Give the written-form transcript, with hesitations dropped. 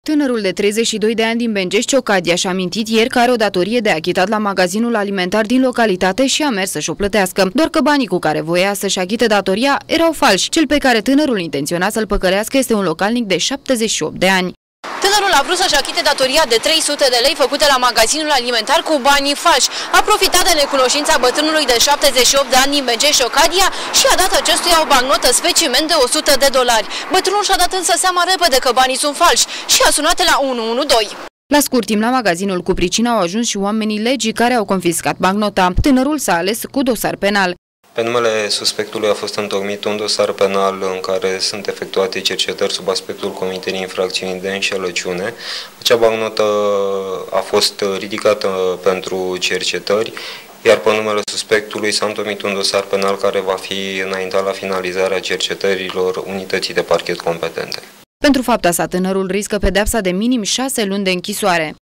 Tânărul de 32 de ani din Bengești, Ciocadia, și-a amintit ieri că are o datorie de achitat la magazinul alimentar din localitate și a mers să-și o plătească. Doar că banii cu care voia să-și achite datoria erau falși. Cel pe care tânărul intenționa să-l păcălească este un localnic de 78 de ani. Tânărul a vrut să-și achite datoria de 300 de lei făcută la magazinul alimentar cu banii falși. A profitat de necunoștința bătrânului de 78 de ani din Bengești, Ciocadia, și a dat acestuia o bancnotă specimen de 100 de dolari. Bătrânul și-a dat însă seama repede că banii sunt falși și a sunat la 112. La scurt timp, la magazinul cu pricina au ajuns și oamenii legii care au confiscat bancnota. Tânărul s-a ales cu dosar penal. Pe numele suspectului a fost întocmit un dosar penal în care sunt efectuate cercetări sub aspectul comiterii infracțiunii de înșelăciune. Acea bancnotă a fost ridicată pentru cercetări, iar pe numele suspectului s-a întocmit un dosar penal care va fi înaintat la finalizarea cercetărilor unității de parchet competente. Pentru fapta sa, tânărul riscă pedeapsa de minim 6 luni de închisoare.